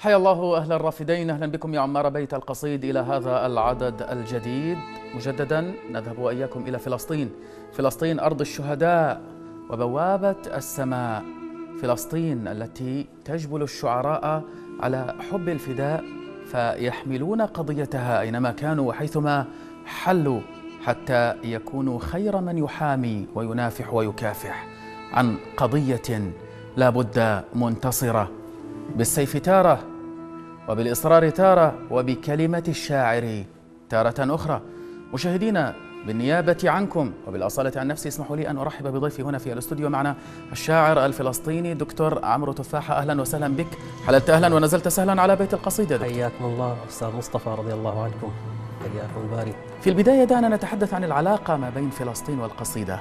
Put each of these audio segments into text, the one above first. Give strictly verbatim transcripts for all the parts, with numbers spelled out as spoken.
حيا الله أهل الرافدين، أهلا بكم يا عمار بيت القصيد إلى هذا العدد الجديد. مجددا نذهب وإياكم إلى فلسطين، فلسطين أرض الشهداء وبوابة السماء، فلسطين التي تجبل الشعراء على حب الفداء فيحملون قضيتها أينما كانوا وحيثما حلوا، حتى يكونوا خير من يحامي وينافح ويكافح عن قضية لا بد منتصرة، بالسيف تارة وبالإصرار تارة وبكلمة الشاعر تارة أخرى. مشاهدينا، بالنيابة عنكم وبالأصالة عن نفسي اسمحوا لي أن أرحب بضيفي هنا في الاستوديو معنا الشاعر الفلسطيني دكتور عمرو تفاحة. أهلا وسهلا بك، حللت أهلا ونزلت سهلا على بيت القصيدة. حياكم الله أستاذ مصطفى رضي الله عنكم، حياكم الباري. في البداية دعنا نتحدث عن العلاقة ما بين فلسطين والقصيدة.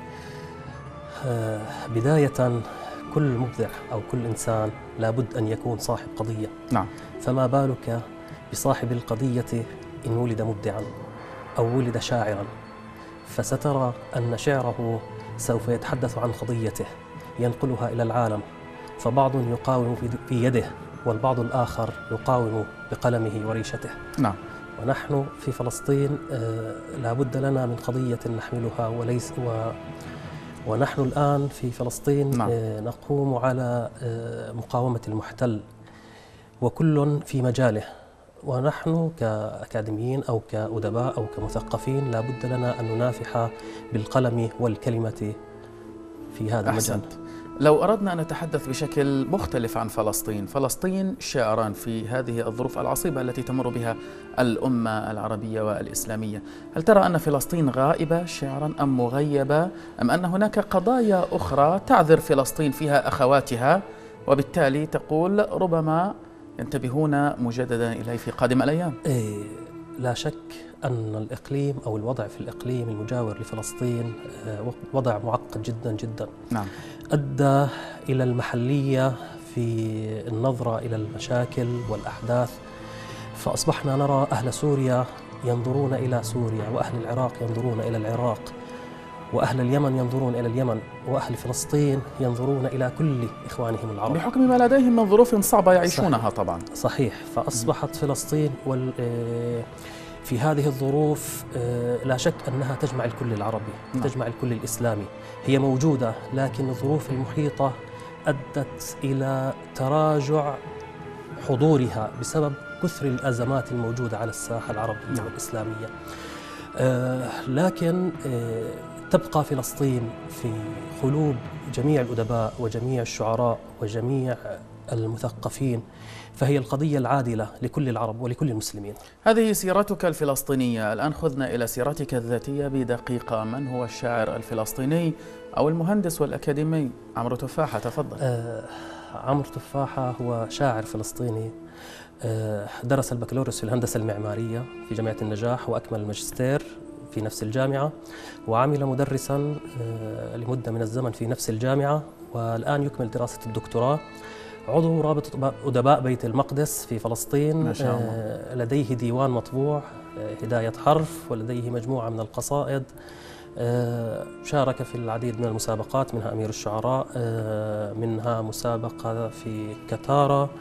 آه بداية، كل مبدع أو كل إنسان لابد أن يكون صاحب قضية. نعم. فما بالك بصاحب القضية إن ولد مبدعا أو ولد شاعرا، فسترى أن شعره سوف يتحدث عن قضيته ينقلها إلى العالم، فبعض يقاوم في يده والبعض الآخر يقاوم بقلمه وريشته. نعم. ونحن في فلسطين آه لابد لنا من قضية نحملها، وليس و ونحن الآن في فلسطين نعم. آه نقوم على آه مقاومة المحتل، وكل في مجاله، ونحن كأكاديميين أو كأدباء أو كمثقفين لابد لنا أن ننافح بالقلم والكلمة في هذا أحسنت. المجال. لو أردنا أن نتحدث بشكل مختلف عن فلسطين، فلسطين شاعران في هذه الظروف العصيبة التي تمر بها الأمة العربية والإسلامية، هل ترى أن فلسطين غائبة شعرا أم مغيبة، أم أن هناك قضايا أخرى تعذر فلسطين فيها أخواتها وبالتالي تقول ربما ينتبهون مجددا إليه في قادم الأيام؟ إيه، لا شك أن الإقليم أو الوضع في الإقليم المجاور لفلسطين وضع معقد جدا جدا. نعم. أدى إلى المحلية في النظرة إلى المشاكل والأحداث، فأصبحنا نرى أهل سوريا ينظرون إلى سوريا، وأهل العراق ينظرون إلى العراق، وأهل اليمن ينظرون إلى اليمن، وأهل فلسطين ينظرون إلى كل إخوانهم العرب بحكم ما لديهم من ظروف صعبة يعيشونها. صحيح. طبعا صحيح. فأصبحت فلسطين وال في هذه الظروف لا شك أنها تجمع الكل العربي، نعم. تجمع الكل الإسلامي، هي موجودة، لكن الظروف المحيطة أدت إلى تراجع حضورها بسبب كثر الأزمات الموجودة على الساحة العربية، نعم. والإسلامية. آه لكن آه تبقى فلسطين في قلوب جميع الأدباء وجميع الشعراء وجميع المثقفين، فهي القضية العادلة لكل العرب ولكل المسلمين. هذه سيرتك الفلسطينية، الآن خذنا إلى سيرتك الذاتية بدقيقة. من هو الشاعر الفلسطيني أو المهندس والأكاديمي عمرو تفاحة؟ تفضل. آه عمرو تفاحة هو شاعر فلسطيني، آه درس البكالوريوس في الهندسة المعمارية في جامعة النجاح، وأكمل الماجستير في نفس الجامعة، وعمل مدرسا آه لمدة من الزمن في نفس الجامعة، والآن يكمل دراسة الدكتوراه. عضو رابطة أدباء بيت المقدس في فلسطين، ما شاء الله. آه لديه ديوان مطبوع آه هداية حرف، ولديه مجموعة من القصائد. آه شارك في العديد من المسابقات، منها أمير الشعراء، آه منها مسابقة في كتارة،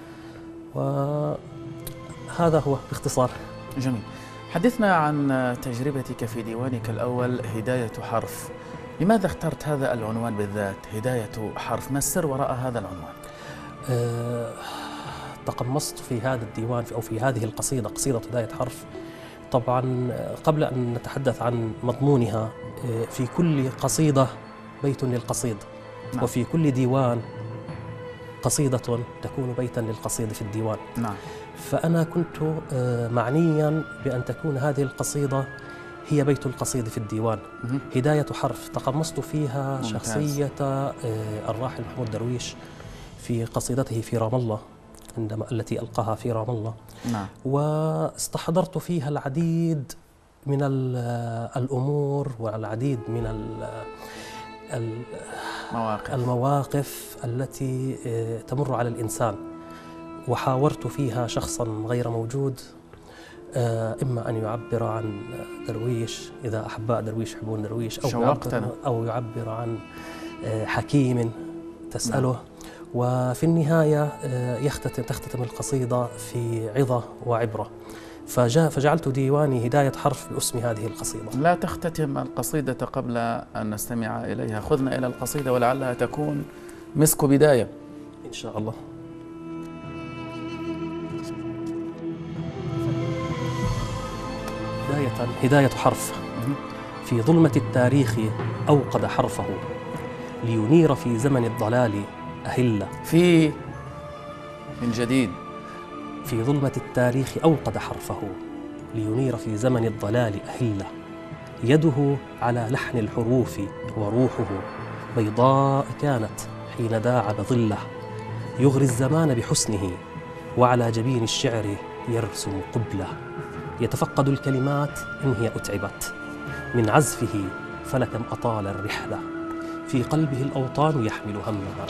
وهذا هو باختصار. جميل. حدثنا عن تجربتك في ديوانك الأول هداية حرف. لماذا اخترت هذا العنوان بالذات، هداية حرف؟ ما السر وراء هذا العنوان؟ أه تقمصت في هذا الديوان أو في هذه القصيدة، قصيدة هداية حرف، طبعا قبل أن نتحدث عن مضمونها، في كل قصيدة بيت للقصيد، نعم. وفي كل ديوان قصيدة تكون بيتا للقصيد في الديوان، نعم. فأنا كنت معنيا بأن تكون هذه القصيدة هي بيت القصيد في الديوان. مه. هداية حرف تقمصت فيها ممتاز. شخصية الراحل محمود درويش في قصيدته في رام الله، عندما التي ألقاها في رام الله، نعم. واستحضرت فيها العديد من الأمور والعديد من المواقف, المواقف التي تمر على الإنسان، وحاورت فيها شخصا غير موجود، إما أن يعبر عن درويش، إذا أحباء درويش يحبون درويش، أو يعبر, أو يعبر عن حكيم تسأله، وفي النهاية يختتم تختتم القصيدة في عظة وعبرة. فجاء فجعلت ديواني هداية حرف باسم هذه القصيدة. لا تختتم القصيدة قبل أن نستمع إليها، خذنا إلى القصيدة ولعلها تكون مسك بداية إن شاء الله. هداية هداية حرف. في ظلمة التاريخ أوقد حرفه لينير في زمن الضلال أهلة. في من جديد. في ظلمة التاريخ أوقد حرفه لينير في زمن الضلال أهلة. يده على لحن الحروف وروحه بيضاء كانت حين داعب ظله. يغري الزمان بحسنه وعلى جبين الشعر يرسم قبله. يتفقد الكلمات إن هي أتعبت من عزفه فلكم أطال الرحلة. في قلبه الأوطان يحمل همها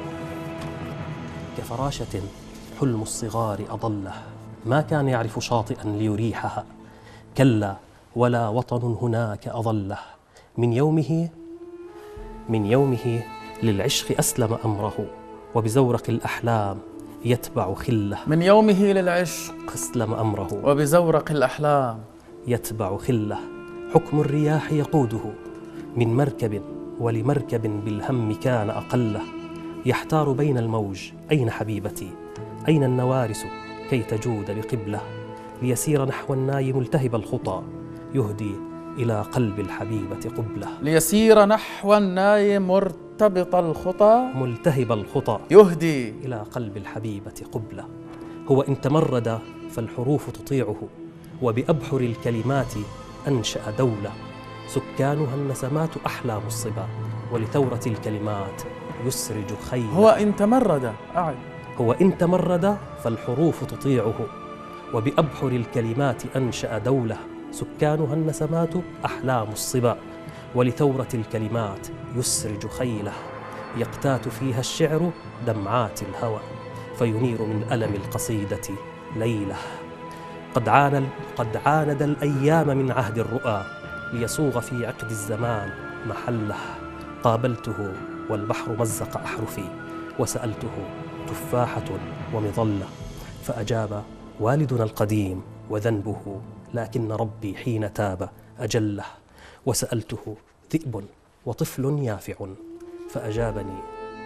كفراشة حلم الصغار أضله. ما كان يعرف شاطئا ليريحها كلا ولا وطن هناك أضله. من يومه من يومه للعشق أسلم أمره وبزورق الأحلام يتبع خله. من يومه للعشق أسلم أمره وبزورق الأحلام يتبع خله. حكم الرياح يقوده من مركب ولمركب بالهم كان أقله. يحتار بين الموج أين حبيبتي أين النوارس كي تجود بقبله. ليسير نحو الناي ملتهب الخطى يهدي إلى قلب الحبيبة قبله. ليسير نحو الناي مرتبط الخطى ملتهب الخطى يهدي إلى قلب الحبيبة قبله. هو إن تمرد فالحروف تطيعه وبأبحر الكلمات أنشأ دولة. سكانها النسمات أحلام الصبا ولثورة الكلمات يسرج خيلا. هو إن تمرد أعد هو إن تمرد فالحروف تطيعه وبأبحر الكلمات أنشأ دولة. سكانها النسمات أحلام الصبا ولثورة الكلمات يسرج خيله. يقتات فيها الشعر دمعات الهوى فينير من ألم القصيدة ليله. قد عاند قد عاند الأيام من عهد الرؤى ليصوغ في عقد الزمان محله. قابلته والبحر مزق أحرفي وسألته تفاحة ومظلة. فأجاب والدنا القديم وذنبه لكن ربي حين تاب أجله. وسألته ذئب وطفل يافع فأجابني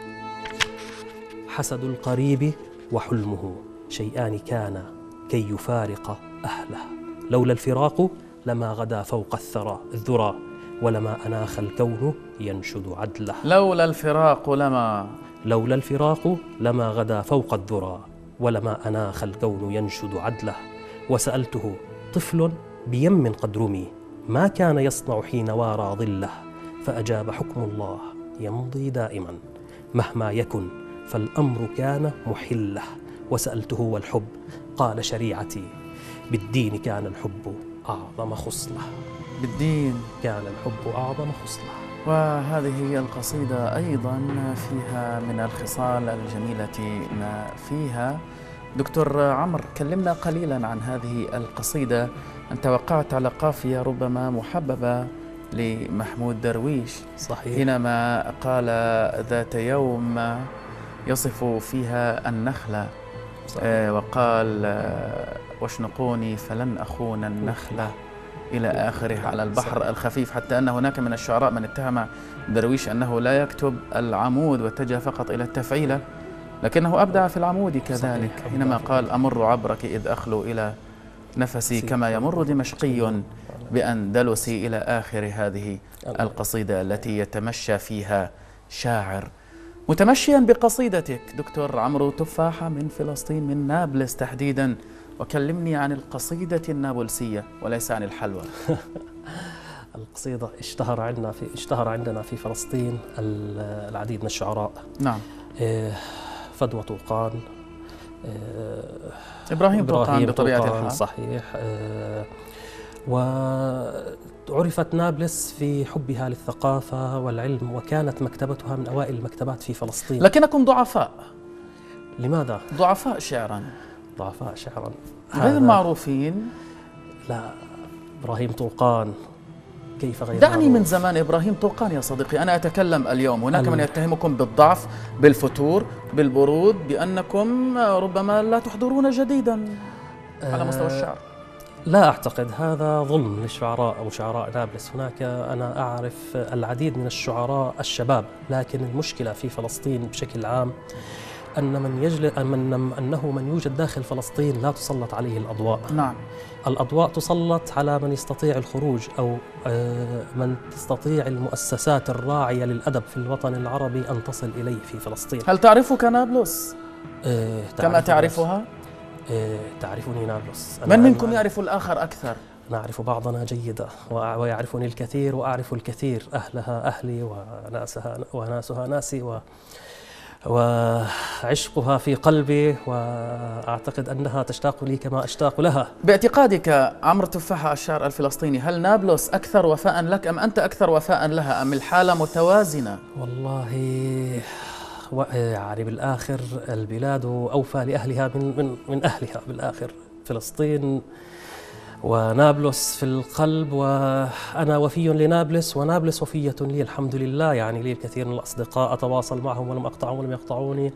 حسد القريب وحلمه شيئان كانا كي يفارق أهله. لولا الفراق لما غدا فوق الثرى الذرى ولما أناخ الكون ينشد عدله. لولا الفراق لما لولا الفراق لما غدا فوق الذرى ولما أناخ الكون ينشد عدله. وسألته طفل بيم قد رمي ما كان يصنع حين وارى ظله. فأجاب حكم الله يمضي دائما مهما يكن فالأمر كان محله. وسألته والحب قال شريعتي بالدين كان الحب أعظم خصلة. بالدين كان الحب أعظم خصلة. وهذه هي القصيدة أيضا فيها من الخصال الجميلة ما فيها. دكتور عمرو، كلمنا قليلا عن هذه القصيدة. أنت وقعت على قافية ربما محببة لمحمود درويش. صحيح. حينما قال ذات يوم يصف فيها النخلة. صحيح. وقال واشنقوني فلن أخون النخلة إلى آخره على البحر صحيح. الخفيف، حتى أن هناك من الشعراء من اتهم درويش أنه لا يكتب العمود واتجه فقط إلى التفعيلة، لكنه أبدع في العمود كذلك صحيح. حينما قال أمر عبرك إذ أخلو إلى نفسي كما يمر دمشقي بأندلسي إلى آخر هذه القصيدة التي يتمشى فيها شاعر. متمشيا بقصيدتك دكتور عمرو تفاحة من فلسطين، من نابلس تحديدا، وكلمني عن القصيدة النابلسية وليس عن الحلوى. القصيدة اشتهر عندنا في اشتهر عندنا في فلسطين العديد من الشعراء. نعم. فدوى طوقان، إبراهيم طوقان بطبيعة الحال. صحيح. وعرفت نابلس في حبها للثقافة والعلم، وكانت مكتبتها من أوائل المكتبات في فلسطين. لكنكم ضعفاء. لماذا؟ ضعفاء شعرا. ضعفاء شعرا غير معروفين. لا، إبراهيم طوقان كيف غير دعني من زمان إبراهيم طوقان يا صديقي، أنا أتكلم اليوم. هناك من يتهمكم بالضعف، بالفتور، بالبرود، بأنكم ربما لا تحضرون جديدا على مستوى الشعر. لا أعتقد هذا ظلم للشعراء أو شعراء نابلس. هناك أنا أعرف العديد من الشعراء الشباب، لكن المشكلة في فلسطين بشكل عام أن من يجل من أنه من يوجد داخل فلسطين لا تسلط عليه الأضواء. نعم. الأضواء تسلط على من يستطيع الخروج أو من تستطيع المؤسسات الراعية للأدب في الوطن العربي أن تصل إليه في فلسطين. هل تعرفك نابلس؟ أه كما تعرفها؟ أه تعرفني نابلس. من منكم يعرف الآخر أكثر؟ نعرف بعضنا جيدا ويعرفني الكثير وأعرف الكثير. أهلها أهلي وناسها وناسها ناسي و وعشقها في قلبي، وأعتقد أنها تشتاق لي كما أشتاق لها. باعتقادك عمرو تفاحة الشاعر الفلسطيني، هل نابلس أكثر وفاء لك أم أنت أكثر وفاء لها، أم الحالة متوازنة؟ والله يعني بالآخر البلاد أوفى لأهلها من من من أهلها بالآخر. فلسطين ونابلس في القلب، وأنا وفي لنابلس ونابلس وفية لي الحمد لله. يعني لي الكثير من الأصدقاء أتواصل معهم ولم أقطعهم ولم يقطعوني.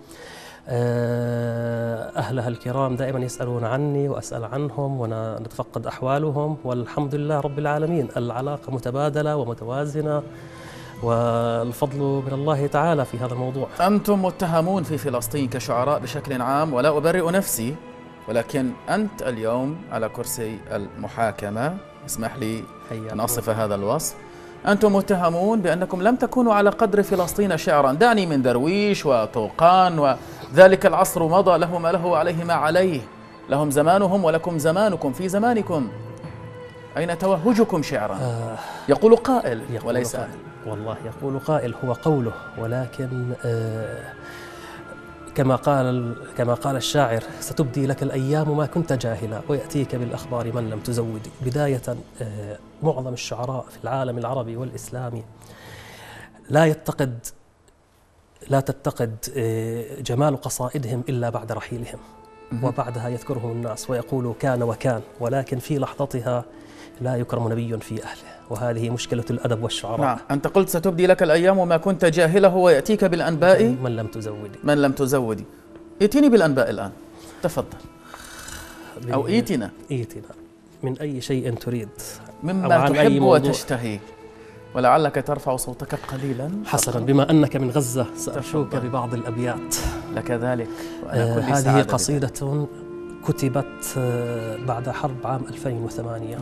أهلها الكرام دائما يسألون عني وأسأل عنهم ونتفقد أحوالهم، والحمد لله رب العالمين. العلاقة متبادلة ومتوازنة، والفضل من الله تعالى في هذا الموضوع. أنتم متهمون في فلسطين كشعراء بشكل عام، ولا أبرئ نفسي، ولكن أنت اليوم على كرسي المحاكمة، اسمح لي أن أصف هذا الوصف. أنتم متهمون بأنكم لم تكونوا على قدر فلسطين شعرا. دعني من درويش وطوقان، وذلك العصر مضى، له ما له وعليه ما عليه. لهم زمانهم ولكم زمانكم في زمانكم. أين توهجكم شعرا؟ آه يقول قائل يقول وليس قائل. والله يقول قائل هو قوله، ولكن آه كما قال كما قال الشاعر: ستبدي لك الأيام ما كنت جاهلا ويأتيك بالأخبار من لم تزودي. بداية معظم الشعراء في العالم العربي والإسلامي لا يتقد لا تتقد جمال قصائدهم إلا بعد رحيلهم، وبعدها يذكرهم الناس ويقولوا كان وكان، ولكن في لحظتها لا يكرم نبي في أهله، وهذه مشكلة الأدب والشعراء. نعم. أنت قلت ستبدي لك الأيام وما كنت جاهله ويأتيك بالأنباء من لم تزودي. من لم تزودي. ائتني بالأنباء الآن، تفضل. أو ائتنا ائتنا من أي شيء تريد، مما تحب وتشتهي، ولعلك ترفع صوتك قليلا. حسنا، بما أنك من غزة سأشوك ببعض الأبيات لك ذلك. وأنا كل آه هذه قصيدة بذلك. كتبت آه بعد حرب عام ألفين وثمانية.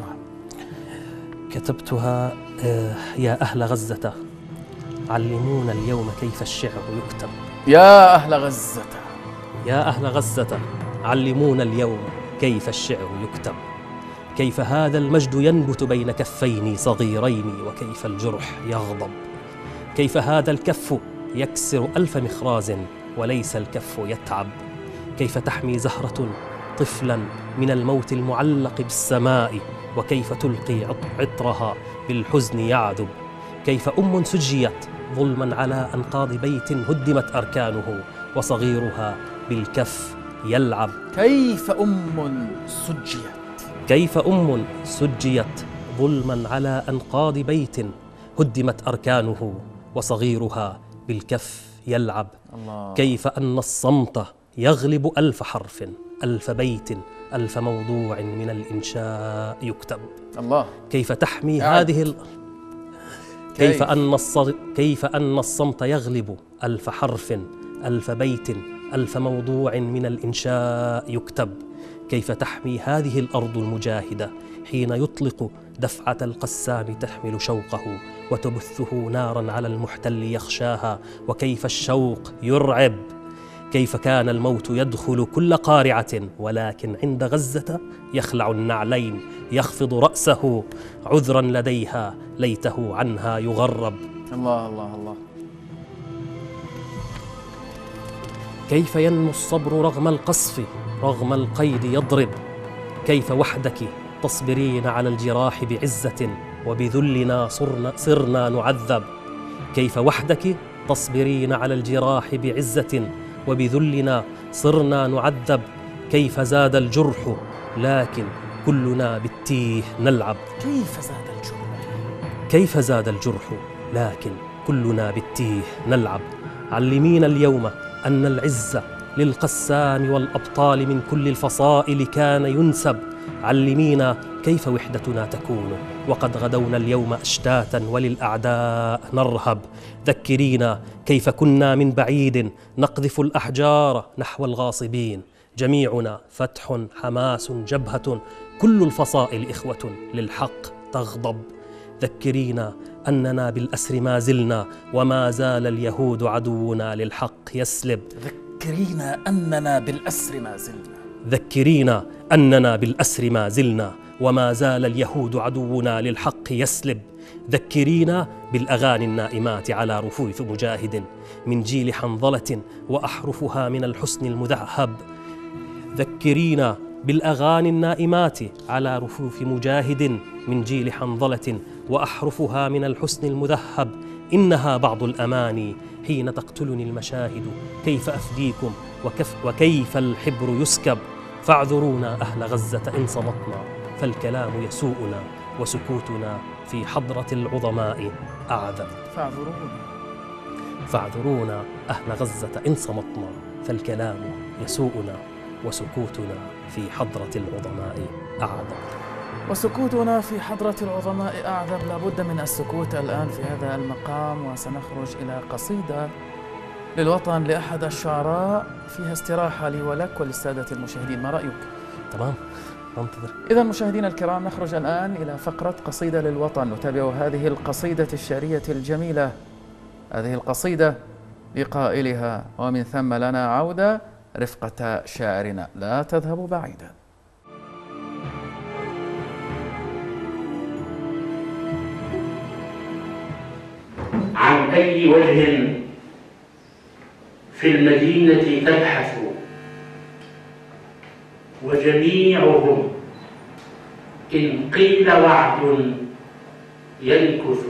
كتبتها: آه يا أهل غزة علمونا اليوم كيف الشعر يكتب. يا أهل غزة يا أهل غزة علمونا اليوم كيف الشعر يكتب. كيف هذا المجد ينبت بين كفين صغيرين، وكيف الجرح يغضب. كيف هذا الكف يكسر ألف مخراز وليس الكف يتعب. كيف تحمي زهرة طفلا من الموت المعلق بالسماء، وكيف تلقي عطرها بالحزن يعذب. كيف أم سجيت ظلما على أنقاض بيت هدمت أركانه، وصغيرها بالكف يلعب. كيف أم سجيت كيف أم سجيت ظلما على أنقاض بيت هدمت أركانه، وصغيرها بالكف يلعب. الله. كيف أن الصمت يغلب ألف حرف، ألف بيت، ألف موضوع من الإنشاء يكتب. الله. كيف تحمي يعني. هذه ال... كيف, كيف أن الص... كيف أن الصمت يغلب ألف حرف، ألف بيت، ألف موضوع من الإنشاء يكتب. كيف تحمي هذه الأرض المجاهدة حين يطلق دفعة القسام تحمل شوقه، وتبثه نارا على المحتل يخشاها. وكيف الشوق يرعب. كيف كان الموت يدخل كل قارعة، ولكن عند غزة يخلع النعلين، يخفض رأسه عذرا لديها، ليته عنها يغرب. الله الله الله. كيف ينمو الصبر رغم القصف، رغم القيد يضرب. كيف وحدك تصبرين على الجراح بعزة، وبذلنا صرنا, صرنا نعذب. كيف وحدك تصبرين على الجراح بعزة، وبذلنا صرنا نعذب. كيف زاد الجرح لكن كلنا بالتيه نلعب. كيف زاد الجرح كيف زاد الجرح لكن كلنا بالتيه نلعب. علمينا اليوم أن العز للقسام والأبطال من كل الفصائل كان ينسب. علمينا كيف وحدتنا تكون وقد غدونا اليوم أشتاتا وللأعداء نرهب. ذكرينا كيف كنا من بعيد نقذف الأحجار نحو الغاصبين. جميعنا فتح حماس جبهة كل الفصائل إخوة للحق تغضب. ذكرينا أننا بالأسر ما زلنا وما زال اليهود عدونا للحق يسلب. ذكرينا أننا بالأسر ما زلنا ذكرينا أننا بالأسر ما زلنا وما زال اليهود عدونا للحق يسلب. ذكرينا بالأغاني النائمات على رفوف مجاهد من جيل حنظلة وأحرفها من الحسن المذهب. ذكرينا بالأغاني النائمات على رفوف مجاهد من جيل حنظلة وأحرفها من الحسن المذهب. إنها بعض الأماني حين تقتلني المشاهد كيف أفديكم وكف وكيف الحبر يسكب. فاعذرونا أهل غزة إن صمتنا فالكلام يسوءنا وسكوتنا في حضرة العظماء أعذب. فاعذرونا فاعذرونا أهل غزة إن صمتنا فالكلام يسوءنا وسكوتنا في حضرة العظماء أعذب. وسكوتنا في حضرة العظماء أعذب. لابد من السكوت الآن في هذا المقام، وسنخرج إلى قصيدة للوطن لأحد الشعراء فيها استراحة لي ولك وللسادة المشاهدين. ما رأيك؟ تمام، ننتظر. إذا مشاهدينا الكرام، نخرج الآن إلى فقرة قصيدة للوطن، نتابع هذه القصيدة الشعرية الجميلة. هذه القصيدة لقائلها ومن ثم لنا عودة رفقة شاعرنا. لا تذهبوا بعيدا. عن أي وجه في المدينة تبحث وجميعهم إن قيل وعد ينكث.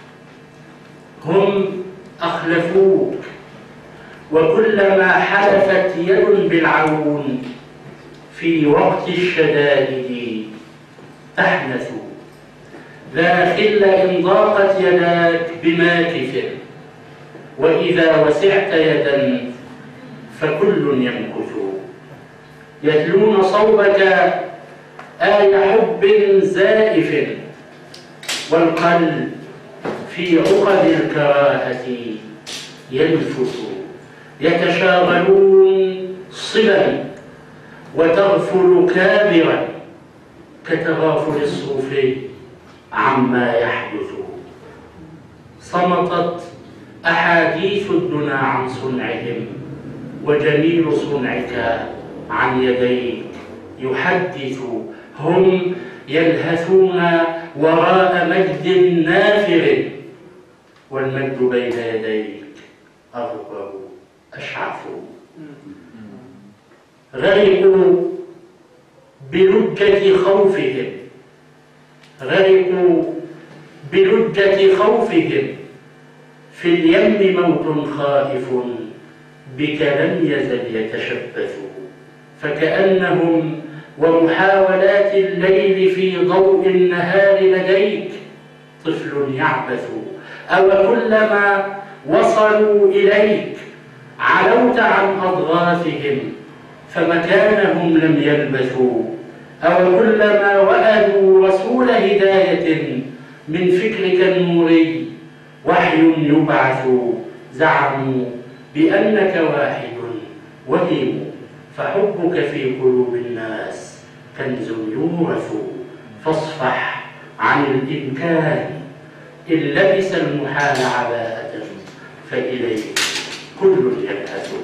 هم أخلفوك وكلما حلفت يد بالعون في وقت الشدائد تحنث. لا خل إن ضاقت يداك بماكث وإذا وسعت يدا فكل يمكث. يتلون صوبك آي حب زائف والقلب في عقد الكراهة ينفث. يتشاغلون صبا وتغفل كابرا كتغافل الصوفي عما يحدث. صمتت أحاديث الدنا عن صنعهم وجميل صنعك عن يديك يحدث. هم يلهثون وراء مجد نافر والمجد بين يديك أغبر أشعث. غرقوا بلجة خوفهم غرقوا بلجة خوفهم في اليم موت خائف بك لم يزل يتشبث. فكأنهم ومحاولات الليل في ضوء النهار لديك طفل يعبث. أو كلما وصلوا إليك علوت عن أضغاثهم فمكانهم لم يلبثوا. أو كلما وأدوا رسول هداية من فكرك النوري وحي يبعث زعموا بأنك واحد وهم فحبك في قلوب الناس كنز يورث. فاصفح عن الإمكان إن لبس المحال عباءة فإليك كل يبحث.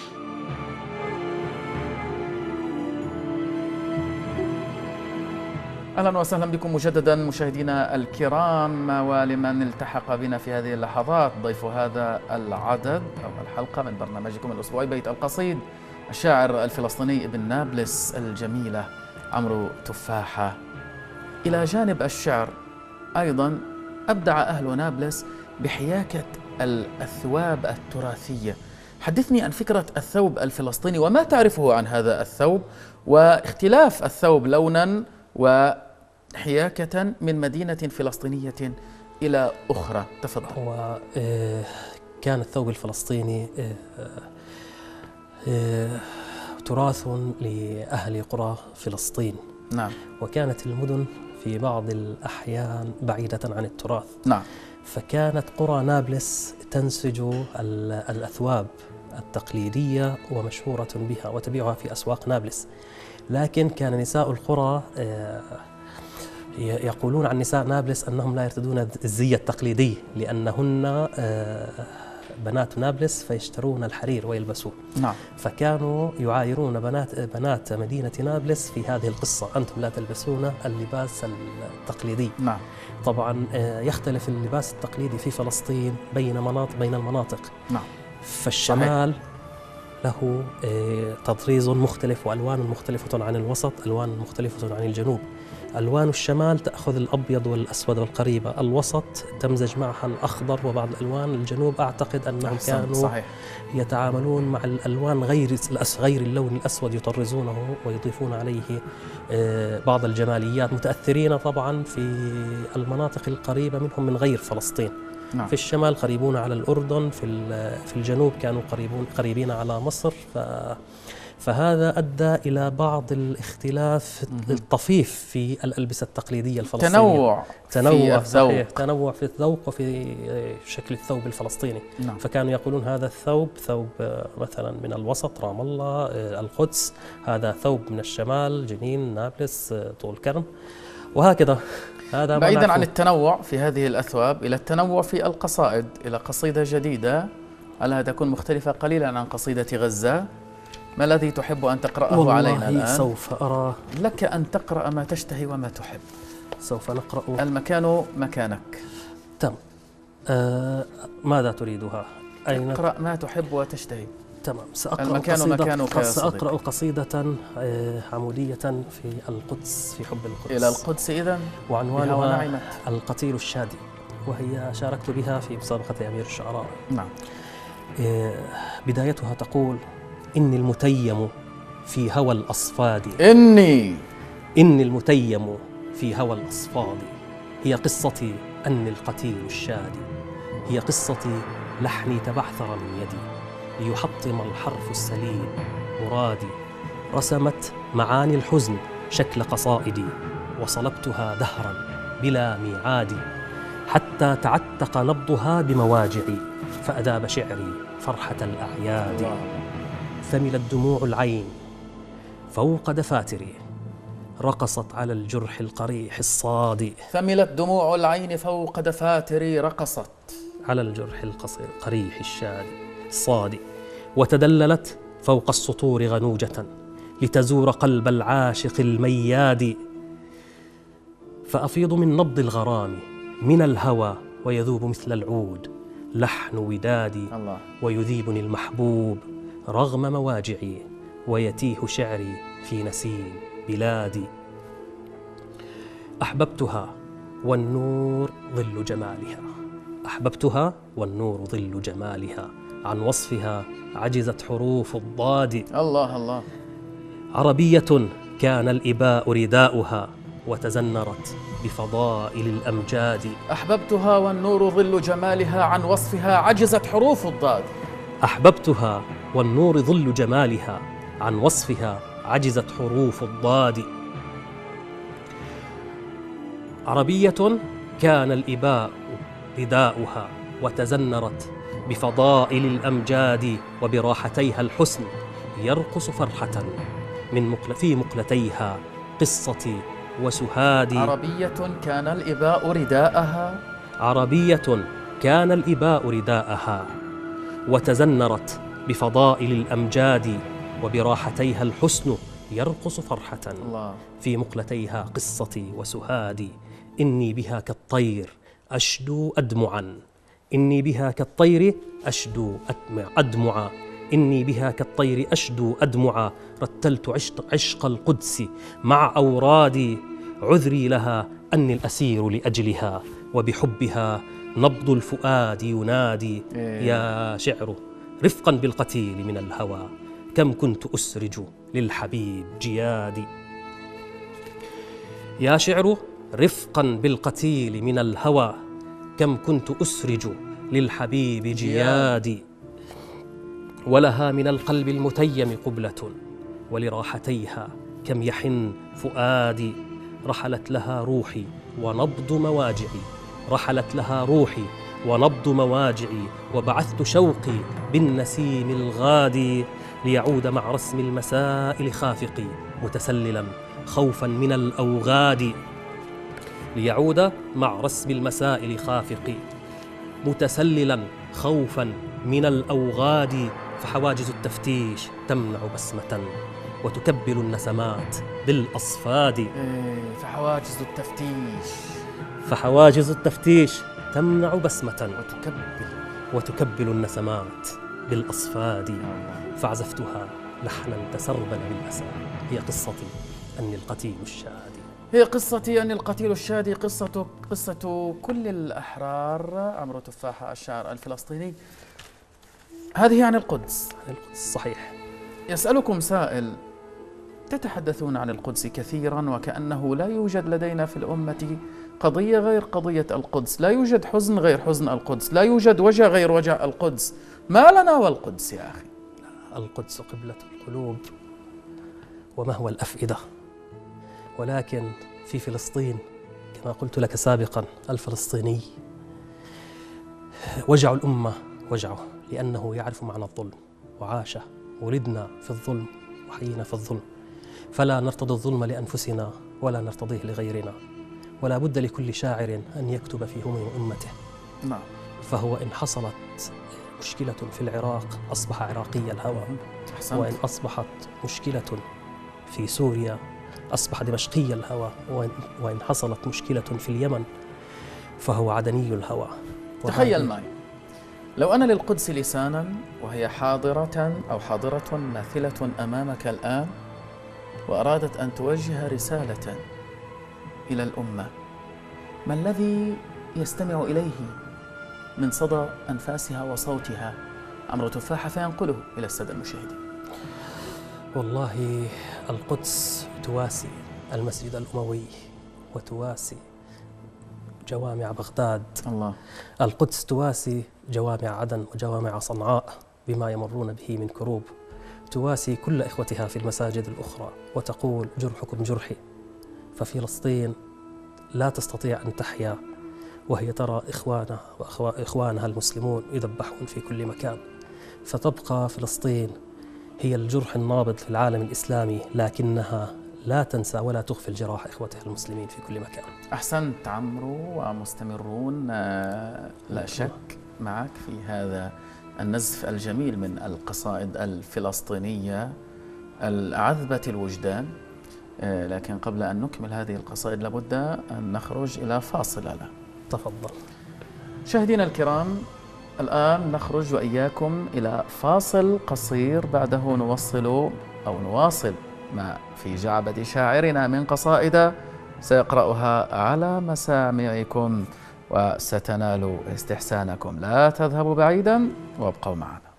أهلا وسهلا بكم مجددا مشاهدينا الكرام، ولمن التحق بنا في هذه اللحظات ضيف هذا العدد أو الحلقة من برنامجكم الأسبوعي بيت القصيد الشاعر الفلسطيني ابن نابلس الجميلة عمرو تفاحة. إلى جانب الشعر أيضا أبدع أهل نابلس بحياكة الثواب التراثية. حدثني عن فكرة الثوب الفلسطيني وما تعرفه عن هذا الثوب واختلاف الثوب لونا وحياكة من مدينة فلسطينية إلى أخرى؟ تفضل. وكان الثوب الفلسطيني تراث لأهل قرى فلسطين. نعم. وكانت المدن في بعض الأحيان بعيدة عن التراث. نعم. فكانت قرى نابلس تنسج الأثواب التقليدية ومشهورة بها وتبيعها في أسواق نابلس، لكن كان نساء القرى يقولون عن نساء نابلس أنهم لا يرتدون الزي التقليدي لأنهن بنات نابلس فيشترون الحرير ويلبسوه. نعم. فكانوا يعايرون بنات بنات مدينة نابلس في هذه القصة، أنتم لا تلبسون اللباس التقليدي. نعم. طبعا يختلف اللباس التقليدي في فلسطين بين مناطق بين المناطق. نعم. فالشمال له تطريز مختلف وألوان مختلفة عن الوسط، ألوان مختلفة عن الجنوب. ألوان الشمال تأخذ الأبيض والأسود والقريبة، الوسط تمزج معها الأخضر وبعض ألوان الجنوب. أعتقد أنهم كانوا صحيح. يتعاملون مع الألوان غير غير اللون الأسود، يطرزونه ويضيفون عليه بعض الجماليات، متأثرين طبعا في المناطق القريبة منهم من غير فلسطين. نعم. في الشمال قريبون على الأردن، في في الجنوب كانوا قريبون قريبين على مصر. ف فهذا أدى إلى بعض الاختلاف الطفيف في الألبسة التقليدية الفلسطينية. تنوع, تنوع في الذوق. صحيح. تنوع في الذوق وفي شكل الثوب الفلسطيني. نعم. فكانوا يقولون هذا الثوب ثوب مثلا من الوسط رام الله القدس، هذا ثوب من الشمال جنين نابلس طول كرم، وهكذا. هذا بعيدا عن التنوع في هذه الأثواب إلى التنوع في القصائد، إلى قصيدة جديدة ألا تكون مختلفة قليلا عن قصيدة غزة. ما الذي تحب أن تقرأه علينا الآن؟ سوف أرى. لك أن تقرأ ما تشتهي وما تحب. سوف نقرأ. المكان مكانك. تم. آه ماذا تريدها؟ أين؟ اقرأ ما تحب وتشتهي. تمام. سأقرأ المكان قصيدة مكانك. سأقرأ قصيدة عمودية في القدس، في حب القدس. إلى القدس إذن. وعنوانها القتيل الشادي، وهي شاركت بها في مسابقة أمير الشعراء. نعم. بدايتها تقول: إني المتيم في هوى الأصفاد. إني إني المتيم في هوى الأصفاد، هي قصتي أني القتيل الشادي، هي قصتي لحني تبعثر من يدي ليحطم الحرف السليم مرادي، رسمت معاني الحزن شكل قصائدي وصلبتها دهرا بلا ميعاد، حتى تعتق نبضها بمواجعي فأذاب شعري فرحة الأعياد. ثملت دموع العين فوق دفاتري، رقصت على الجرح القريح الصادي. ثملت دموع العين فوق دفاتري، رقصت على الجرح القريح الشادي الصادي، وتدللت فوق السطور غنوجة لتزور قلب العاشق المياد. فأفيض من نبض الغرام من الهوى ويذوب مثل العود لحن ودادي، الله. ويذيبني المحبوب رغم مواجعي ويتيه شعري في نسيم بلادي. أحببتها والنور ظل جمالها، أحببتها والنور ظل جمالها، عن وصفها عجزت حروف الضاد. الله الله. عربية كان الإباء رداؤها وتزنرت بفضائل الأمجاد. أحببتها والنور ظل جمالها، عن وصفها عجزت حروف الضاد. أحببتها والنور ظل جمالها، عن وصفها عجزت حروف الضاد. عربية كان الإباء رداؤها وتزنرت بفضائل الأمجاد، وبراحتيها الحسن يرقص فرحة من مقل في مقلتيها قصتي وسهادي. عربية كان الإباء رداءها، عربية كان الإباء رداءها وتزنرت بفضائل الأمجاد، وبراحتيها الحسن يرقص فرحة الله. في مقلتيها قصتي وسهادي. إني بها كالطير أشدو أدمعا، إني بها كالطير أشدو أدمع أدمعا، إني بها كالطير أشدو أدمعا، رتلت عشق, عشق القدس مع أورادي، عذري لها أني الأسير لأجلها، وبحبها نبض الفؤاد ينادي. يا شعر رفقا بالقتيل من الهوى، كم كنت أسرج للحبيب جيادي. يا شعر رفقا بالقتيل من الهوى، كم كنت أسرج للحبيب جيادي، ولها من القلب المتيم قبلة، ولراحتيها كم يحن فؤادي. رحلت لها روحي ونبض مواجعي، رحلت لها روحي ونبض مواجعي، وبعثت شوقي بالنسيم الغادي، ليعود مع رسم المسائل خافقي متسللا خوفا من الأوغاد. ليعود مع رسم المسائل خافقي متسللا خوفا من الأوغاد، فحواجز التفتيش تمنع بسمة وتكبل النسمات بالأصفاد. إيه، فحواجز التفتيش فحواجز التفتيش تمنع بسمة وتكبل وتكبل النسمات بالأصفاد. فعزفتها لحنا تسربل بالأسى، هي قصتي أني القتيل الشادي. هي قصتي أني القتيل الشادي، قصة قصة كل الأحرار. عمرو تفاحة الشاعر الفلسطيني. هذه عن القدس. القدس صحيح. يسألكم سائل: تتحدثون عن القدس كثيرا وكأنه لا يوجد لدينا في الأمة قضية غير قضية القدس، لا يوجد حزن غير حزن القدس، لا يوجد وجع غير وجع القدس. ما لنا والقدس يا أخي؟ القدس قبلة القلوب ومهوى الأفئدة، ولكن في فلسطين كما قلت لك سابقا الفلسطيني وجع الأمة وجعه، لأنه يعرف معنى الظلم وعاشه. ولدنا في الظلم وحيينا في الظلم، فلا نرتضي الظلم لأنفسنا ولا نرتضيه لغيرنا، ولا بد لكل شاعر أن يكتب في هموم أمته. نعم. فهو إن حصلت مشكلة في العراق أصبح عراقي الهوى، وإن أصبحت مشكلة في سوريا أصبح دمشقي الهوى، وإن حصلت مشكلة في اليمن فهو عدني الهوى. تخيل معي لو أن للقدس لسانا وهي حاضرة أو حاضرة ماثلة أمامك الآن، وأرادت أن توجه رسالة إلى الأمة، ما الذي يستمع إليه من صدى أنفاسها وصوتها عمرو تفاحة فينقله إلى السادة المشاهدين؟ والله القدس تواسي المسجد الأموي وتواسي جوامع بغداد. الله. القدس تواسي جوامع عدن وجوامع صنعاء بما يمرون به من كروب، تواسي كل إخوتها في المساجد الأخرى وتقول جرحكم جرحي. ففلسطين لا تستطيع أن تحيا وهي ترى إخوانها وإخوانها المسلمون يذبحون في كل مكان، فتبقى فلسطين هي الجرح النابض في العالم الإسلامي، لكنها لا تنسى ولا تغفل جراح إخوتها المسلمين في كل مكان. أحسنت عمرو، ومستمرون لا شك معك في هذا النزف الجميل من القصائد الفلسطينية العذبة الوجدان. لكن قبل أن نكمل هذه القصائد لابد أن نخرج إلى فاصل. لا تفضل. مشاهدينا الكرام، الآن نخرج وإياكم إلى فاصل قصير، بعده نوصل أو نواصل ما في جعبة شاعرنا من قصائد سيقرأها على مسامعكم وستنال استحسانكم. لا تذهبوا بعيدا وابقوا معنا.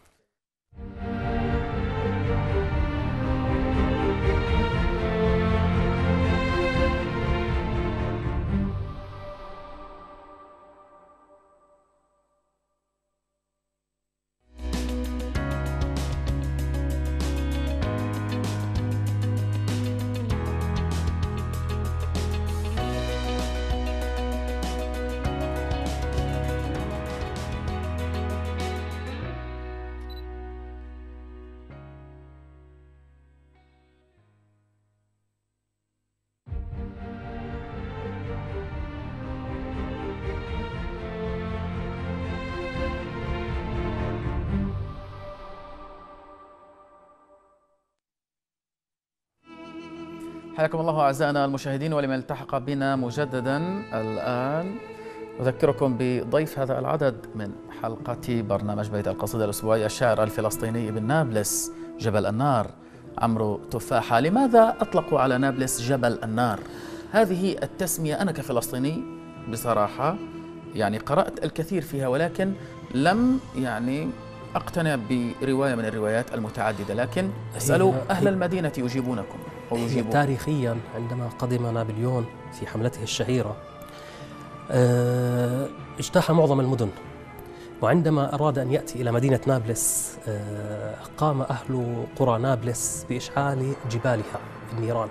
حياكم الله أعزائنا المشاهدين، ولمن التحق بنا مجددا الآن أذكركم بضيف هذا العدد من حلقة برنامج بيت القصيدة الأسبوعي الشاعر الفلسطيني ابن نابلس جبل النار عمرو تفاحة. لماذا أطلقوا على نابلس جبل النار؟ هذه التسمية أنا كفلسطيني بصراحة يعني قرأت الكثير فيها، ولكن لم يعني أقتنع برواية من الروايات المتعددة، لكن اسألوا أهل المدينة يجيبونكم. تاريخيا عندما قدم نابليون في حملته الشهيرة اجتاح معظم المدن، وعندما أراد أن يأتي إلى مدينة نابلس قام أهل قرى نابلس بإشعال جبالها بالنيران.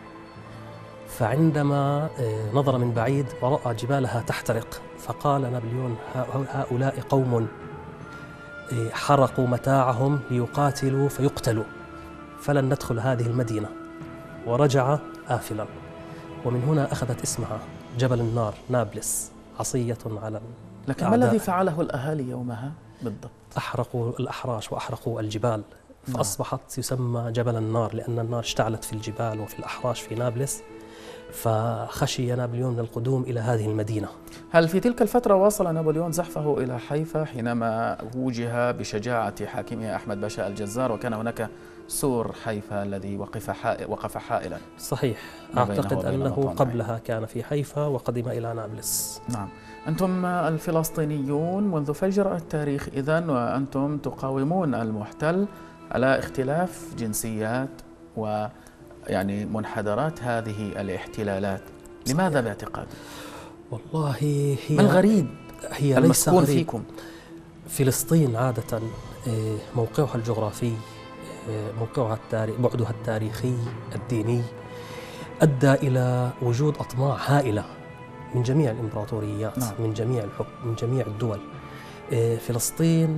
فعندما نظر من بعيد ورأى جبالها تحترق فقال نابليون: هؤلاء قوم حرقوا متاعهم ليقاتلوا فيقتلوا، فلن ندخل هذه المدينة، ورجع آفلا. ومن هنا أخذت اسمها جبل النار نابلس، عصية على لكن ما الذي فعله الأهالي يومها بالضبط؟ أحرقوا الأحراش وأحرقوا الجبال، فأصبحت يسمى جبل النار، لأن النار اشتعلت في الجبال وفي الأحراش في نابلس، فخشي نابليون من القدوم إلى هذه المدينة. هل في تلك الفترة واصل نابليون زحفه إلى حيفا حينما وجه بشجاعة حاكمه أحمد باشا الجزار، وكان هناك سور حيفا الذي وقف حائل وقف حائلا؟ صحيح، أعتقد أنه قبلها كان في حيفا وقدم إلى نابلس. نعم. أنتم الفلسطينيون منذ فجر التاريخ إذن، وأنتم تقاومون المحتل على اختلاف جنسيات و يعني منحدرات هذه الاحتلالات. لماذا باعتقادك؟ والله هي ما الغريب هي المسكون فيكم؟ فلسطين عادة موقعها الجغرافي، موقعها التاريخ، بعدها التاريخي الديني أدى إلى وجود أطماع هائلة من جميع الإمبراطوريات. نعم. من جميع الحكم، من جميع الدول. فلسطين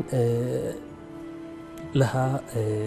لها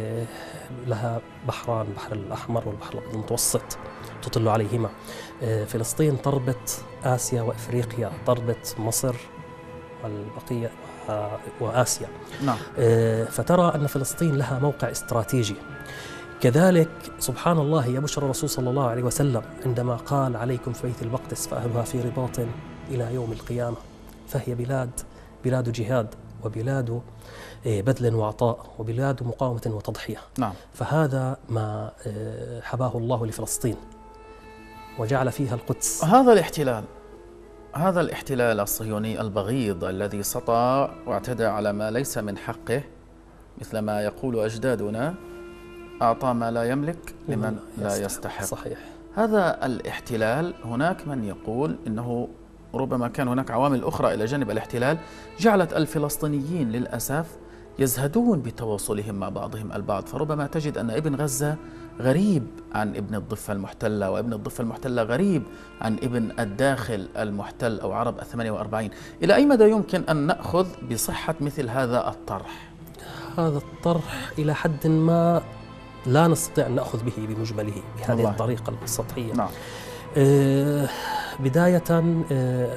لها بحران، البحر الأحمر والبحر المتوسط تطل عليهما. فلسطين تربط آسيا وإفريقيا، تربط مصر والبقية وآسيا. نعم. فترى أن فلسطين لها موقع استراتيجي. كذلك سبحان الله يبشر الرسول صلى الله عليه وسلم عندما قال: عليكم في بيت المقدس فأهلها في رباط إلى يوم القيامة. فهي بلاد بلاد جهاد، وبلاد بذل وعطاء، وبلاد مقاومة وتضحية. نعم. فهذا ما حباه الله لفلسطين وجعل فيها القدس. هذا الاحتلال هذا الاحتلال الصهيوني البغيض الذي سطى واعتدى على ما ليس من حقه، مثل ما يقول أجدادنا: أعطى ما لا يملك لمن لا يستحق. صحيح. هذا الاحتلال هناك من يقول إنه ربما كان هناك عوامل أخرى إلى جانب الاحتلال جعلت الفلسطينيين للأسف يزهدون بتواصلهم مع بعضهم البعض، فربما تجد أن ابن غزة غريب عن ابن الضفة المحتلة، وابن الضفة المحتلة غريب عن ابن الداخل المحتل أو عرب الثمانية وأربعين. إلى أي مدى يمكن أن نأخذ بصحة مثل هذا الطرح؟ هذا الطرح إلى حد ما لا نستطيع أن نأخذ به بمجمله بهذه الله. الطريقة السطحية. نعم. آه بداية آه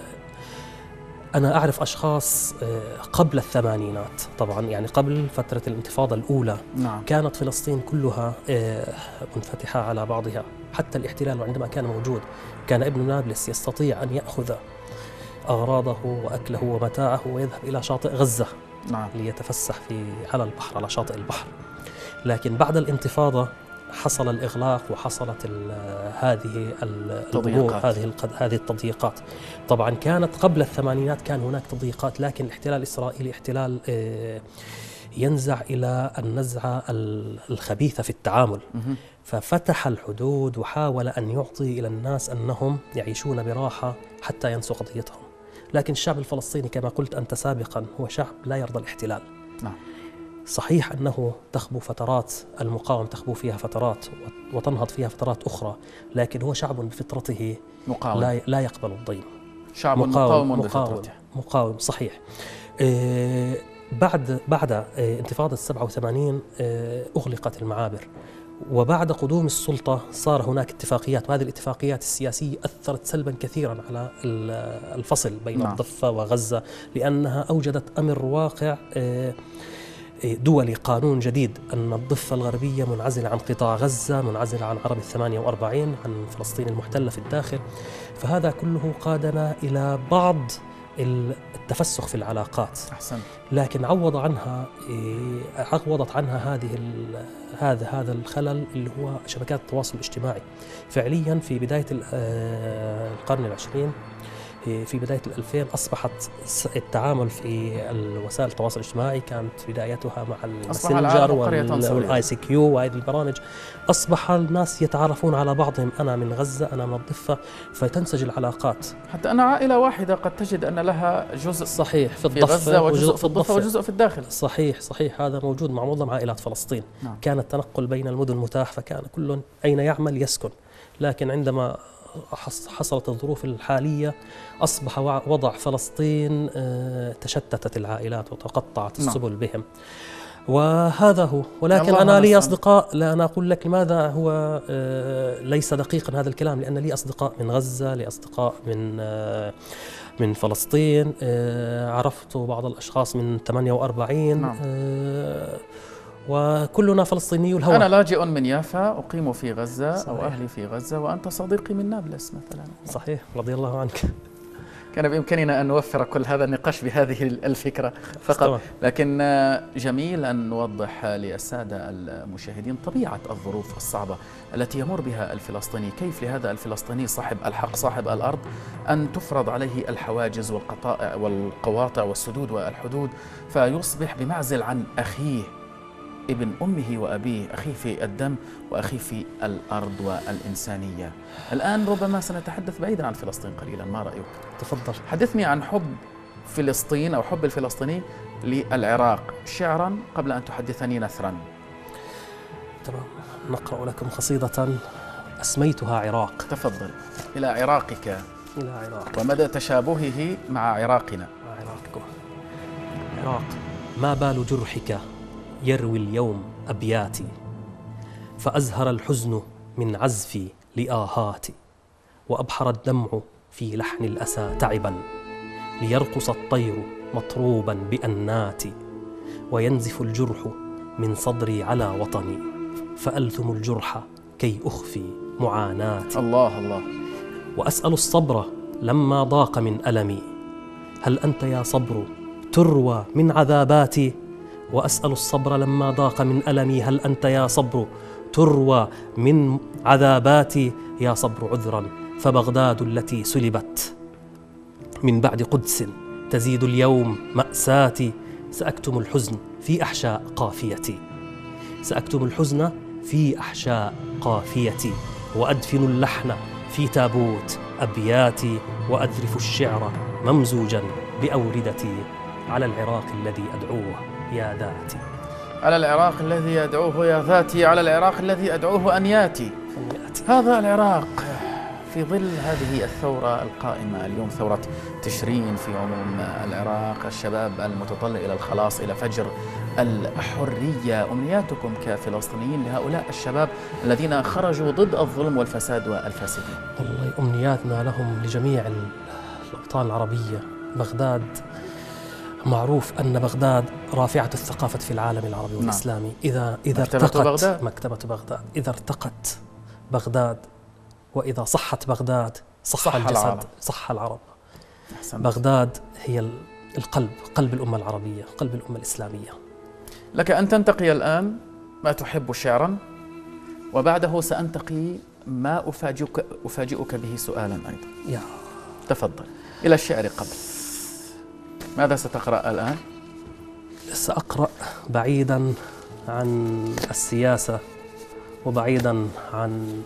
أنا أعرف أشخاص آه قبل الثمانينات، طبعا يعني قبل فترة الانتفاضة الأولى. نعم. كانت فلسطين كلها آه منفتحة على بعضها، حتى الاحتلال عندما كان موجود كان ابن نابلس يستطيع أن يأخذ أغراضه وأكله ومتاعه ويذهب إلى شاطئ غزة. نعم. ليتفسح في على البحر، على شاطئ البحر. لكن بعد الانتفاضة حصل الإغلاق وحصلت هذه الضغوط، هذه هذه التضييقات. طبعا كانت قبل الثمانينات كان هناك تضييقات، لكن الاحتلال الإسرائيلي احتلال ينزع إلى النزعة الخبيثة في التعامل، ففتح الحدود وحاول أن يعطي إلى الناس أنهم يعيشون براحة حتى ينسوا قضيتهم. لكن الشعب الفلسطيني كما قلت أنت سابقا هو شعب لا يرضى الاحتلال. نعم. صحيح أنه تخبو فترات المقاومة، تخبو فيها فترات وتنهض فيها فترات أخرى، لكن هو شعب بفطرته مقاوم، لا لا يقبل الضيم. شعب مقاوم, مقاوم بفطرته. مقاوم صحيح. آه بعد بعد آه انتفاضة سبعة وثمانين آه أغلقت المعابر، وبعد قدوم السلطة صار هناك اتفاقيات، وهذه الاتفاقيات السياسية أثرت سلبا كثيرا على الفصل بين نعم. الضفة وغزة، لأنها أوجدت أمر واقع آه دولي، قانون جديد أن الضفة الغربية منعزلة عن قطاع غزة، منعزلة عن عرب الثمانية وأربعين، عن فلسطين المحتلة في الداخل. فهذا كله قادنا إلى بعض التفسخ في العلاقات. أحسن. لكن عوض عنها عوضت عنها هذه هذا هذا الخلل اللي هو شبكات التواصل الاجتماعي. فعليا في بداية القرن العشرين في بداية الألفين أصبحت التعامل في وسائل التواصل الاجتماعي كانت بدايتها مع الماسنجر والاي سي كيو وهذه البرامج. أصبح الناس يتعرفون على بعضهم، أنا من غزة أنا من الضفة، فتنسج العلاقات. حتى أن عائلة واحدة قد تجد أن لها جزء صحيح في الضفة وجزء في الضفة وجزء في الداخل. صحيح صحيح هذا موجود مع معظم عائلات فلسطين. نعم. كان التنقل بين المدن متاح، فكان كل أين يعمل يسكن. لكن عندما حصلت الظروف الحالية أصبح وضع فلسطين تشتتت العائلات وتقطعت السبل بهم، وهذا هو. ولكن أنا لي أصدقاء، لا أنا أقول لك لماذا هو ليس دقيقا هذا الكلام، لأن لي أصدقاء من غزة، لي أصدقاء من من فلسطين، عرفت بعض الأشخاص من ثمانية وأربعين. نعم. وكلنا فلسطيني الهوى. أنا لاجئ من يافا أقيم في غزة. صحيح. أو أهلي في غزة، وأنت صديقي من نابلس مثلا. صحيح، رضي الله عنك. كان بإمكاننا أن نوفر كل هذا النقاش بهذه الفكرة فقط. طبعا. لكن جميل أن نوضح للسادة المشاهدين طبيعة الظروف الصعبة التي يمر بها الفلسطيني، كيف لهذا الفلسطيني صاحب الحق صاحب الأرض أن تفرض عليه الحواجز والقطائع والقواطع والسدود والحدود، فيصبح بمعزل عن أخيه ابن أمه وأبيه، أخيه في الدم وأخيه في الأرض والإنسانية. الآن ربما سنتحدث بعيدا عن فلسطين قليلا، ما رأيك؟ تفضل. حدثني عن حب فلسطين أو حب الفلسطيني للعراق شعرا قبل أن تحدثني نثرا. تمام، نقرأ لكم قصيدة أسميتها عراق. تفضل. إلى عراقك. إلى عراق. ومدى تشابهه مع عراقنا. مع عراقكم. عراق، ما بال جرحك يروي اليوم أبياتي، فأزهر الحزن من عزفي لآهاتي، وأبحر الدمع في لحن الأسى تعبا، ليرقص الطير مطروبا بأناتي، وينزف الجرح من صدري على وطني، فألثم الجرح كي أخفي معاناتي. الله الله. وأسأل الصبر لما ضاق من ألمي، هل أنت يا صبر تروى من عذاباتي؟ وأسأل الصبر لما ضاق من ألمي، هل أنت يا صبر تروى من عذاباتي؟ يا صبر عذرا، فبغداد التي سلبت من بعد قدس تزيد اليوم مأساتي. سأكتم الحزن في أحشاء قافيتي، سأكتم الحزن في أحشاء قافيتي، وأدفن اللحن في تابوت أبياتي، وأذرف الشعر ممزوجا بأوردتي، على العراق الذي أدعوه يا ذاتي. على العراق الذي أدعوه يا ذاتي، على العراق الذي أدعوه أن ياتي. هذا العراق في ظل هذه الثورة القائمة اليوم، ثورة تشرين في عموم العراق، الشباب المتطلع إلى الخلاص إلى فجر الحرية. أمنياتكم كفلسطينيين لهؤلاء الشباب الذين خرجوا ضد الظلم والفساد والفاسدين؟ والله أمنياتنا لهم لجميع الأوطان العربية. بغداد معروف أن بغداد رافعة الثقافة في العالم العربي والإسلامي. نعم. إذا إذا ارتقت بغداد. مكتبة بغداد، إذا ارتقت بغداد وإذا صحت بغداد صح, صح الجسد العرب. صح العرب. أحسنت. بغداد هي القلب، قلب الأمة العربية، قلب الأمة الإسلامية. لك أن تنتقي الآن ما تحب شعرا، وبعده سأنتقي ما أفاجئك, أفاجئك به سؤالا أيضا. يا تفضل. إلى الشعر قبل، ماذا ستقرأ الآن؟ سأقرأ بعيدا عن السياسة وبعيدا عن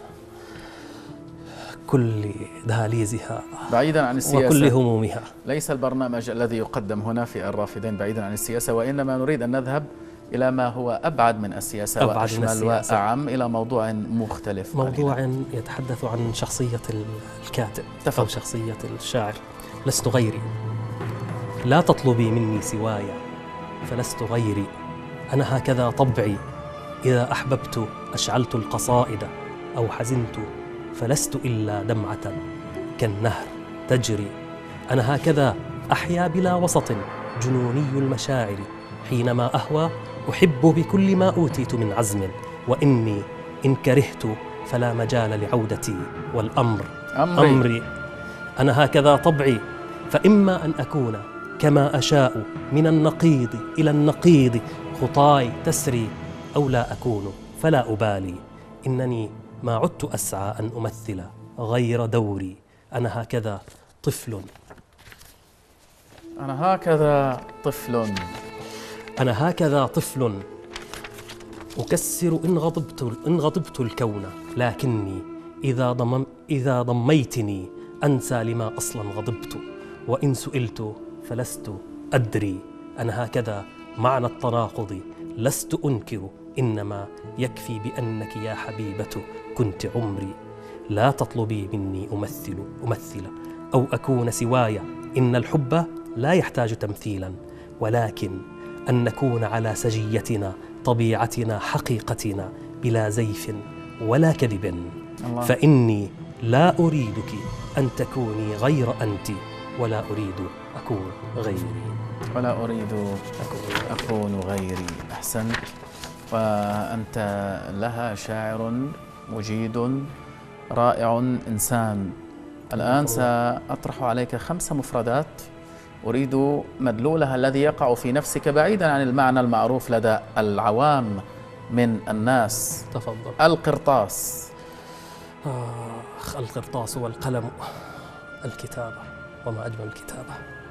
كل دهاليزها، بعيدا عن السياسة وكل همومها. ليس البرنامج الذي يقدم هنا في الرافدين بعيدا عن السياسة، وإنما نريد أن نذهب إلى ما هو أبعد من السياسة، أبعد وأشمل وأعم، إلى موضوع مختلف، موضوع قليلا. يتحدث عن شخصية الكاتب. تفضل. أو شخصية الشاعر. لست غيري، لا تطلبي مني سواي، فلست غيري، أنا هكذا طبعي، إذا أحببت أشعلت القصائد، أو حزنت فلست إلا دمعة كالنهر تجري، أنا هكذا أحيا بلا وسط، جنوني المشاعر، حينما أهوى أحب بكل ما أوتيت من عزم، وإني إن كرهت فلا مجال لعودتي، والأمر أمري, أمري. أنا هكذا طبعي، فإما أن أكون كما أشاء من النقيض إلى النقيض، خطاي تسري، أو لا أكون فلا أبالي، إنني ما عدت أسعى أن أمثل غير دوري، أنا هكذا طفل أنا هكذا طفل أنا هكذا طفل أكسر إن غضبت إن غضبت الكون، لكني إذا ضم إذا ضميتني أنسى لما أصلا غضبت، وإن سئلت فلست أدري. أنا هكذا معنى التناقض لست أنكر، إنما يكفي بأنك يا حبيبة كنت عمري. لا تطلبي مني أمثل أمثل أو أكون سواي، إن الحب لا يحتاج تمثيلا، ولكن أن نكون على سجيتنا طبيعتنا حقيقتنا بلا زيف ولا كذب. الله. فإني لا أريدك أن تكوني غير أنت، ولا أريد أكون غيري ولا أريد أكون غيري. أحسنت. وأنت لها شاعر مجيد رائع إنسان. الآن سأطرح عليك خمس مفردات أريد مدلولها الذي يقع في نفسك بعيدا عن المعنى المعروف لدى العوام من الناس. تفضل. القرطاس. آه القرطاس والقلم. الكتابة، وما أجمل الكتابة.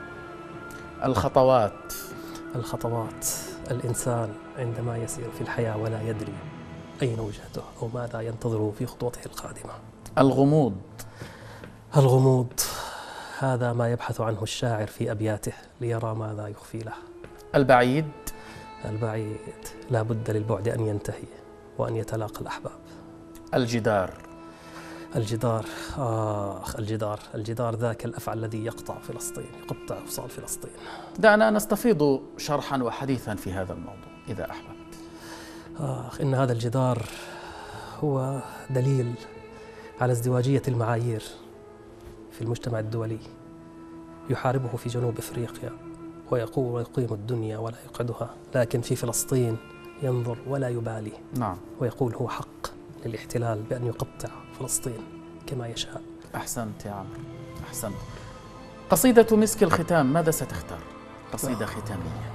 الخطوات. الخطوات. الإنسان عندما يسير في الحياة ولا يدري أين وجهته أو ماذا ينتظره في خطوته القادمة. الغموض. الغموض هذا ما يبحث عنه الشاعر في أبياته ليرى ماذا يخفي له. البعيد. البعيد لا بد للبعد أن ينتهي وأن يتلاقى الأحباب. الجدار. الجدار. آخ الجدار. الجدار ذاك الأفعى الذي يقطع فلسطين، يقطع أفصال فلسطين. دعنا نستفيض شرحا وحديثا في هذا الموضوع إذا أحببت. آخ إن هذا الجدار هو دليل على ازدواجية المعايير في المجتمع الدولي، يحاربه في جنوب إفريقيا ويقول ويقيم الدنيا ولا يقعدها، لكن في فلسطين ينظر ولا يبالي. نعم. ويقول هو حق للاحتلال بأن يقطع فلسطين كما يشاء. أحسنت يا عمرو، أحسنت. قصيدة مسك الختام، ماذا ستختار؟ قصيدة ختامية.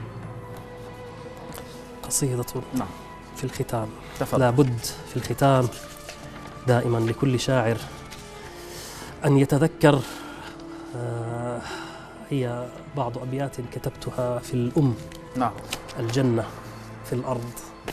قصيدة نعم في الختام. تفضل. لابد في الختام دائما لكل شاعر أن يتذكر. آه هي بعض أبيات كتبتها في الأم. نعم. الجنة في الأرض،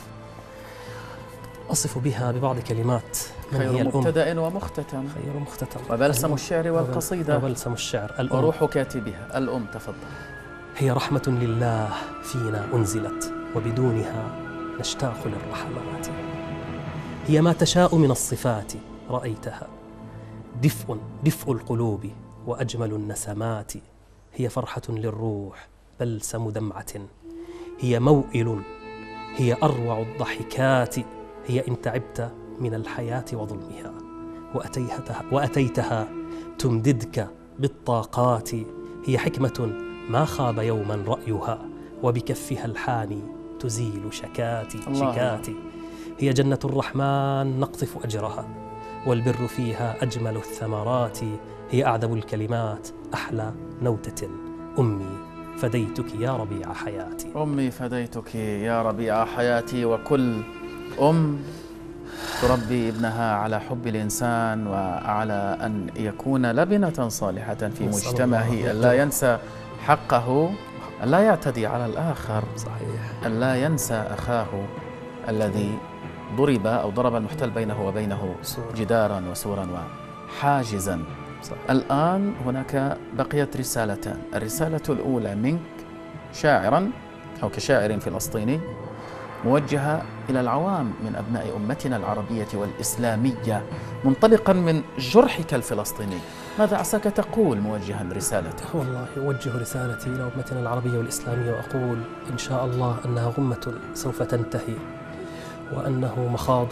أصف بها ببعض كلمات. من خير هي مبتدأ ومختتم. خير مختتم. وبلسم الشعر والقصيدة. وبلسم الشعر الأم. وروح كاتبها الأم. تفضل. هي رحمة لله فينا أنزلت، وبدونها نشتاق للرحمات. هي ما تشاء من الصفات رأيتها، دفء دفء القلوب وأجمل النسمات. هي فرحة للروح بلسم دمعة، هي موئل، هي أروع الضحكات. هي إن تعبت من الحياة وظلمها وأتيتها, وأتيتها تمددك بالطاقات. هي حكمة ما خاب يوما رأيها، وبكفها الحاني تزيل شكاتي شكاتي. هي جنة الرحمن نقطف أجرها، والبر فيها أجمل الثمرات. هي أعذب الكلمات أحلى نوتة، أمي فديتك يا ربيع حياتي. أمي فديتك يا ربيع حياتي. وكل أم تربي ابنها على حب الإنسان وعلى أن يكون لبنة صالحة في مجتمعه، أن لا ينسى حقه، أن لا يعتدي على الآخر. صحيح. أن لا ينسى أخاه الذي ضرب أو ضرب المحتل بينه وبينه جدارا وسورا وحاجزا. صحيح. الآن هناك بقيت رسالتان. الرسالة الأولى منك شاعرا أو كشاعر فلسطيني موجهة إلى العوام من أبناء أمتنا العربية والإسلامية، منطلقا من جرحك الفلسطيني. ماذا عساك تقول موجها رسالتك؟ والله أوجه رسالتي إلى أمتنا العربية والإسلامية وأقول إن شاء الله أنها غمة سوف تنتهي، وأنه مخاض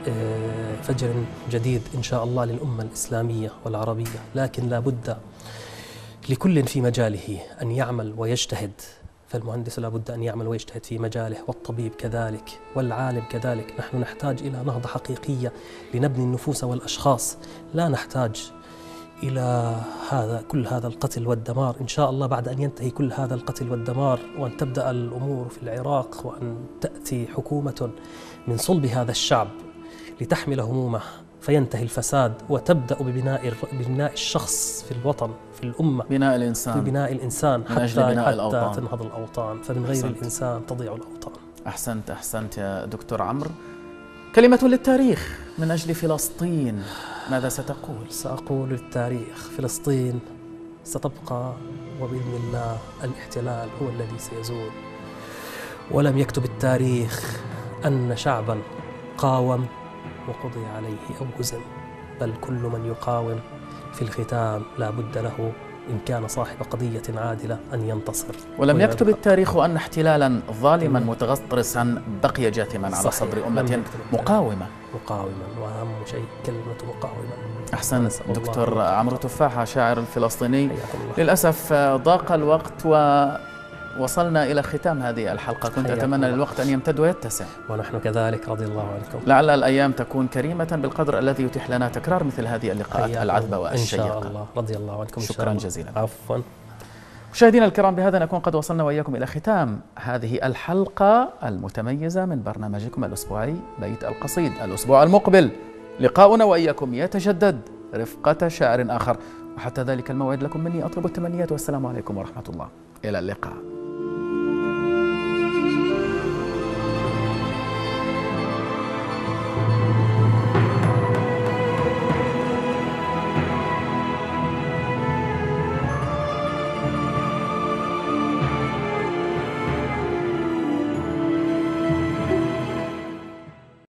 فجر جديد إن شاء الله للأمة الإسلامية والعربية. لكن لا بد لكل في مجاله أن يعمل ويجتهد. فالمهندس لا بد أن يعمل ويجتهد في مجاله، والطبيب كذلك، والعالم كذلك. نحن نحتاج إلى نهضة حقيقية لنبني النفوس والأشخاص، لا نحتاج إلى هذا كل هذا القتل والدمار. إن شاء الله بعد أن ينتهي كل هذا القتل والدمار، وأن تبدأ الأمور في العراق، وأن تأتي حكومة من صلب هذا الشعب لتحمل همومه فينتهي الفساد وتبدأ ببناء ببناء الشخص في الوطن، في الأمة، بناء الإنسان، في بناء الإنسان من أجل حتى, بناء حتى الأوطان. تنهض الأوطان، فمن غير أحسنت. الإنسان تضيع الأوطان. أحسنت أحسنت يا دكتور عمرو. كلمة للتاريخ من أجل فلسطين، ماذا ستقول؟ سأقول للتاريخ: فلسطين ستبقى، وبإذن الله الاحتلال هو الذي سيزول. ولم يكتب التاريخ أن شعبا قاوم وقضي عليه أو هزم، بل كل من يقاوم في الختام لا بد له إن كان صاحب قضية عادلة أن ينتصر. ولم يكتب التاريخ أن احتلالا ظالما متغطرسا بقي جاثما على صدر أمة مقاومة. مقاوما، وأهم شيء كلمة مقاومة. أحسنت دكتور الله. عمرو تفاحة شاعر الفلسطيني. حياكم الله. للأسف ضاق الوقت ووصلنا إلى ختام هذه الحلقة. كنت حياكم أتمنى الله. للوقت أن يمتد ويتسع، ونحن كذلك رضي الله عنكم. لعل الأيام تكون كريمة بالقدر الذي يتيح لنا تكرار مثل هذه اللقاءات حياكم العذبة الله. والشيقة. إن شاء الله رضي الله عنكم. إن شاء شكرا الله. جزيلا. عفوا. مشاهدينا الكرام، بهذا نكون قد وصلنا وإياكم إلى ختام هذه الحلقة المتميزة من برنامجكم الأسبوعي بيت القصيد. الأسبوع المقبل لقاؤنا وإياكم يتجدد رفقة شاعر آخر، وحتى ذلك الموعد لكم مني أطلب التمنيات، والسلام عليكم ورحمة الله. إلى اللقاء.